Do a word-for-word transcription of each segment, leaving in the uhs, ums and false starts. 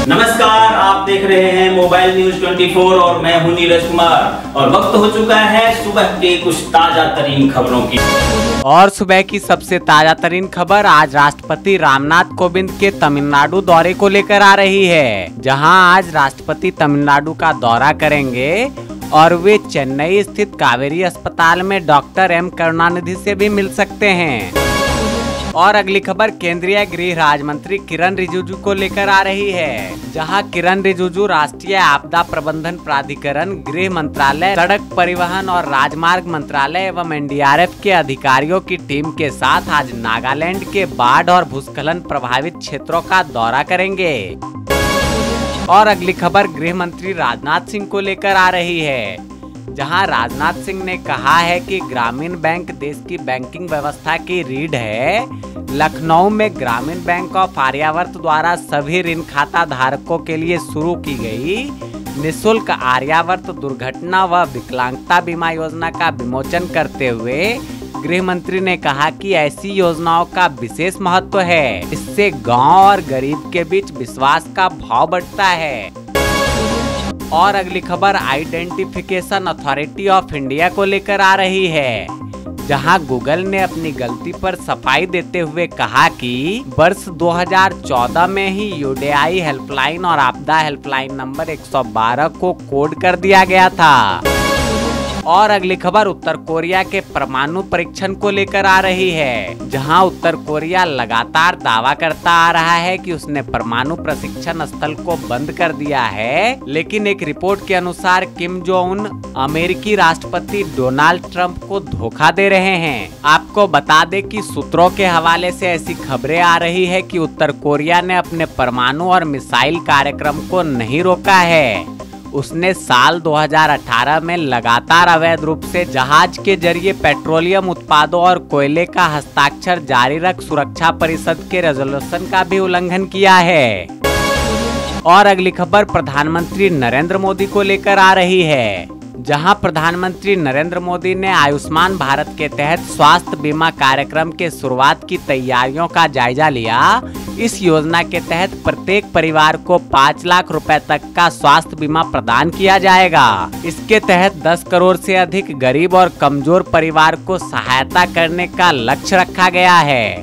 नमस्कार, आप देख रहे हैं मोबाइल न्यूज चौबीस और मैं हूं नीरज कुमार और वक्त हो चुका है सुबह के कुछ ताजा तरीन खबरों की। और सुबह की सबसे ताजा तरीन खबर आज राष्ट्रपति रामनाथ कोविंद के तमिलनाडु दौरे को लेकर आ रही है, जहां आज राष्ट्रपति तमिलनाडु का दौरा करेंगे और वे चेन्नई स्थित कावेरी अस्पताल में डॉक्टर एम करुणानिधि से भी मिल सकते हैं। और अगली खबर केंद्रीय गृह राज्य मंत्री किरण रिजिजू को लेकर आ रही है, जहां किरण रिजिजू राष्ट्रीय आपदा प्रबंधन प्राधिकरण, गृह मंत्रालय, सड़क परिवहन और राजमार्ग मंत्रालय एवं एन डी आर एफ के अधिकारियों की टीम के साथ आज नागालैंड के बाढ़ और भूस्खलन प्रभावित क्षेत्रों का दौरा करेंगे। और अगली खबर गृह मंत्री राजनाथ सिंह को लेकर आ रही है, जहां राजनाथ सिंह ने कहा है कि ग्रामीण बैंक देश की बैंकिंग व्यवस्था की रीढ़ है। लखनऊ में ग्रामीण बैंक ऑफ आर्यावर्त द्वारा सभी ऋण खाता धारकों के लिए शुरू की गई निःशुल्क आर्यावर्त दुर्घटना व विकलांगता बीमा योजना का विमोचन करते हुए गृह मंत्री ने कहा कि ऐसी योजनाओं का विशेष महत्व है। इससे गांव और गरीब के बीच विश्वास का भाव बढ़ता है। और अगली खबर आइडेंटिफिकेशन अथॉरिटी ऑफ इंडिया को लेकर आ रही है, जहां गूगल ने अपनी गलती पर सफाई देते हुए कहा कि वर्ष दो हज़ार चौदह में ही यूडीआई हेल्पलाइन और आपदा हेल्पलाइन नंबर एक सौ बारह को कोड कर दिया गया था। और अगली खबर उत्तर कोरिया के परमाणु परीक्षण को लेकर आ रही है, जहां उत्तर कोरिया लगातार दावा करता आ रहा है कि उसने परमाणु प्रशिक्षण स्थल को बंद कर दिया है, लेकिन एक रिपोर्ट के अनुसार किम जोंग उन अमेरिकी राष्ट्रपति डोनाल्ड ट्रंप को धोखा दे रहे हैं। आपको बता दें कि सूत्रों के हवाले से ऐसी खबरें आ रही है कि उत्तर कोरिया ने अपने परमाणु और मिसाइल कार्यक्रम को नहीं रोका है। उसने साल दो हज़ार अठारह में लगातार अवैध रूप से जहाज के जरिए पेट्रोलियम उत्पादों और कोयले का हस्ताक्षर जारी रख सुरक्षा परिषद के रेजोल्यूशन का भी उल्लंघन किया है। और अगली खबर प्रधानमंत्री नरेंद्र मोदी को लेकर आ रही है, जहां प्रधानमंत्री नरेंद्र मोदी ने आयुष्मान भारत के तहत स्वास्थ्य बीमा कार्यक्रम के शुरुआत की तैयारियों का जायजा लिया। इस योजना के तहत प्रत्येक परिवार को पाँच लाख रुपए तक का स्वास्थ्य बीमा प्रदान किया जाएगा। इसके तहत दस करोड़ से अधिक गरीब और कमजोर परिवार को सहायता करने का लक्ष्य रखा गया है।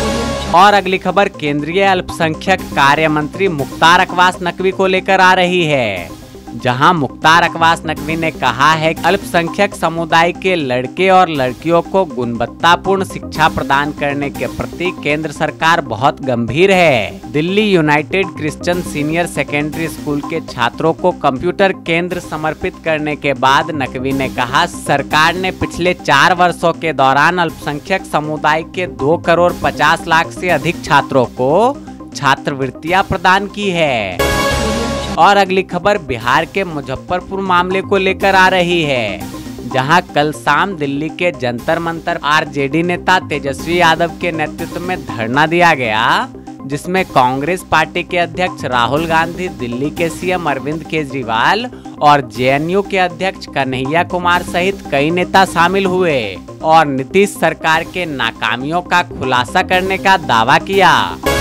और अगली खबर केंद्रीय अल्पसंख्यक कार्य मंत्री मुख्तार अब्बास नकवी को लेकर आ रही है, जहां मुख्तार अब्बास नकवी ने कहा है कि अल्पसंख्यक समुदाय के लड़के और लड़कियों को गुणवत्तापूर्ण शिक्षा प्रदान करने के प्रति केंद्र सरकार बहुत गंभीर है। Delhi United Christian Senior Secondary School के छात्रों को कंप्यूटर केंद्र समर्पित करने के बाद नकवी ने कहा, सरकार ने पिछले चार वर्षों के दौरान अल्पसंख्यक समुदाय के दो करोड़ पचास लाख से अधिक छात्रों को छात्रवृत्तियां प्रदान की है। और अगली खबर बिहार के मुजफ्फरपुर मामले को लेकर आ रही है, जहां कल शाम दिल्ली के Jantar Mantar R J D नेता तेजस्वी यादव के नेतृत्व में धरना दिया गया, जिसमें कांग्रेस पार्टी के अध्यक्ष राहुल गांधी, दिल्ली के सी एम अरविंद केजरीवाल और जे एन यू के अध्यक्ष कन्हैया कुमार सहित कई नेता शामिल हुए और नीतीश सरकार के नाकामियों का खुलासा करने का दावा किया।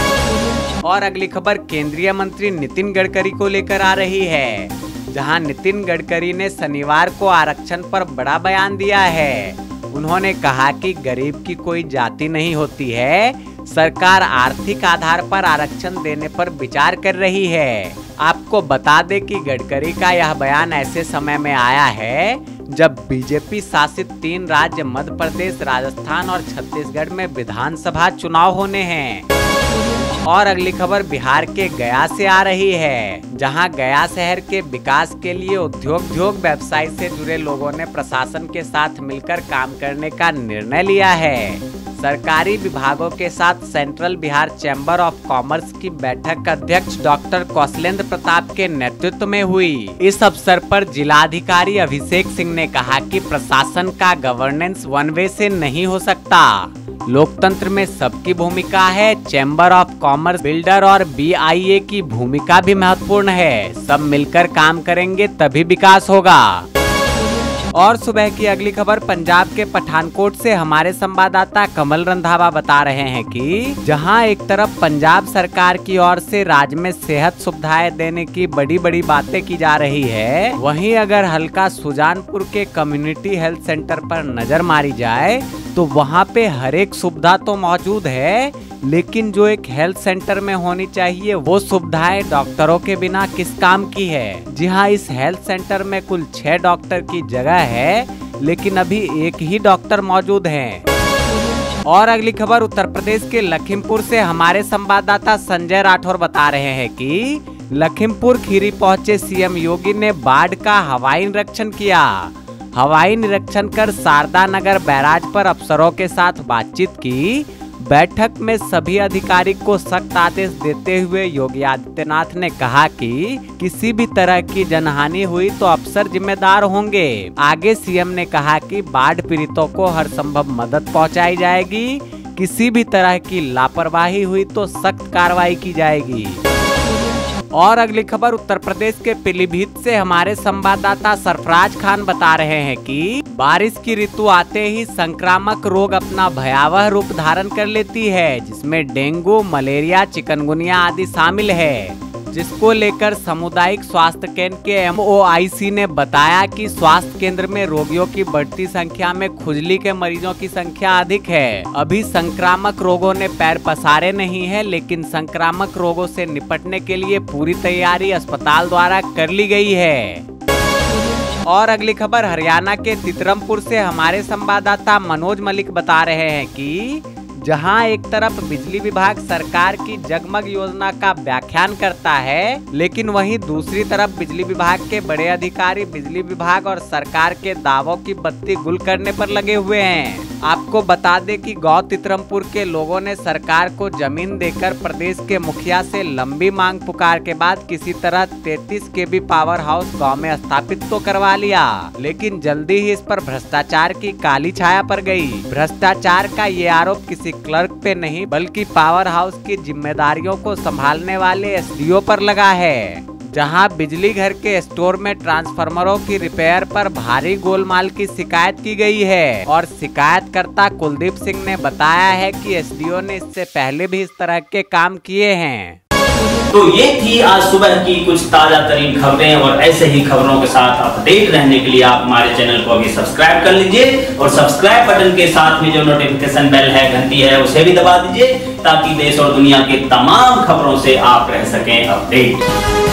और अगली खबर केंद्रीय मंत्री नितिन गडकरी को लेकर आ रही है, जहां नितिन गडकरी ने शनिवार को आरक्षण पर बड़ा बयान दिया है। उन्होंने कहा कि गरीब की कोई जाति नहीं होती है, सरकार आर्थिक आधार पर आरक्षण देने पर विचार कर रही है। आपको बता दें कि गडकरी का यह बयान ऐसे समय में आया है जब बीजेपी शासित तीन राज्य मध्य प्रदेश, राजस्थान और छत्तीसगढ़ में विधानसभा चुनाव होने हैं। और अगली खबर बिहार के गया से आ रही है, जहां गया शहर के विकास के लिए उद्योग उद्योग व्यवसाय से जुड़े लोगों ने प्रशासन के साथ मिलकर काम करने का निर्णय लिया है। सरकारी विभागों के साथ Central Bihar Chamber of Commerce की बैठक अध्यक्ष डॉक्टर कौशलेंद्र प्रताप के नेतृत्व में हुई। इस अवसर पर जिलाधिकारी अभिषेक सिंह ने कहा कि प्रशासन का गवर्नेंस वन वे से नहीं हो सकता, लोकतंत्र में सबकी भूमिका है। चैम्बर ऑफ कॉमर्स, बिल्डर और बी आई ए की भूमिका भी महत्वपूर्ण है। सब मिलकर काम करेंगे तभी विकास होगा। और सुबह की अगली खबर पंजाब के पठानकोट से हमारे संवाददाता कमल रंधावा बता रहे हैं कि जहां एक तरफ पंजाब सरकार की ओर से राज्य में सेहत सुविधाएं देने की बड़ी बड़ी बातें की जा रही है, वहीं अगर हल्का सुजानपुर के कम्युनिटी हेल्थ सेंटर पर नजर मारी जाए तो वहां पे हर एक सुविधा तो मौजूद है, लेकिन जो एक हेल्थ सेंटर में होनी चाहिए वो सुविधाएं डॉक्टरों के बिना किस काम की है। जी हाँ, इस हेल्थ सेंटर में कुल छह डॉक्टर की जगह है, लेकिन अभी एक ही डॉक्टर मौजूद हैं। और अगली खबर उत्तर प्रदेश के लखीमपुर से हमारे संवाददाता संजय राठौर बता रहे हैं कि लखीमपुर खीरी पहुंचे सीएम योगी ने बाढ़ का हवाई निरीक्षण किया। हवाई निरीक्षण कर शारदा नगर बैराज पर अफसरों के साथ बातचीत की। बैठक में सभी अधिकारी को सख्त आदेश देते हुए योगी आदित्यनाथ ने कहा कि किसी भी तरह की जनहानि हुई तो अफसर जिम्मेदार होंगे। आगे सीएम ने कहा कि बाढ़ पीड़ितों को हर संभव मदद पहुंचाई जाएगी। किसी भी तरह की लापरवाही हुई तो सख्त कार्रवाई की जाएगी। और अगली खबर उत्तर प्रदेश के पीलीभीत से हमारे संवाददाता सरफराज खान बता रहे हैं कि बारिश की ऋतु आते ही संक्रामक रोग अपना भयावह रूप धारण कर लेती है, जिसमें डेंगू, मलेरिया, चिकनगुनिया आदि शामिल है, जिसको लेकर सामुदायिक स्वास्थ्य केंद्र के एम ओ आई सी ने बताया कि स्वास्थ्य केंद्र में रोगियों की बढ़ती संख्या में खुजली के मरीजों की संख्या अधिक है। अभी संक्रामक रोगों ने पैर पसारे नहीं है, लेकिन संक्रामक रोगों से निपटने के लिए पूरी तैयारी अस्पताल द्वारा कर ली गई है। और अगली खबर हरियाणा के तितरमपुर से हमारे संवाददाता मनोज मलिक बता रहे हैं कि जहां एक तरफ बिजली विभाग सरकार की जगमग योजना का व्याख्यान करता है, लेकिन वहीं दूसरी तरफ बिजली विभाग के बड़े अधिकारी बिजली विभाग और सरकार के दावों की बत्ती गुल करने पर लगे हुए हैं। आपको बता दें कि गौ तितरमपुर के लोगों ने सरकार को जमीन देकर प्रदेश के मुखिया से लंबी मांग पुकार के बाद किसी तरह तैंतीस केवी पावर हाउस गांव में स्थापित तो करवा लिया, लेकिन जल्दी ही इस पर भ्रष्टाचार की काली छाया पड़ गई। भ्रष्टाचार का ये आरोप किसी क्लर्क पे नहीं बल्कि पावर हाउस की जिम्मेदारियों को संभालने वाले एस डी ओ पर लगा है, जहां बिजली घर के स्टोर में ट्रांसफार्मरों की रिपेयर पर भारी गोलमाल की शिकायत की गई है। और शिकायतकर्ता कुलदीप सिंह ने बताया है कि एस डी ओ ने इससे पहले भी इस तरह के काम किए हैं। तो ये थी आज सुबह की कुछ ताजा तरीन खबरें, और ऐसे ही खबरों के साथ अपडेट रहने के लिए आप हमारे चैनल को अभी सब्सक्राइब कर लीजिए, और सब्सक्राइब बटन के साथ में जो नोटिफिकेशन बेल है, घंटी है, उसे भी दबा दीजिए, ताकि देश और दुनिया के तमाम खबरों से आप रह सकें अपडेट।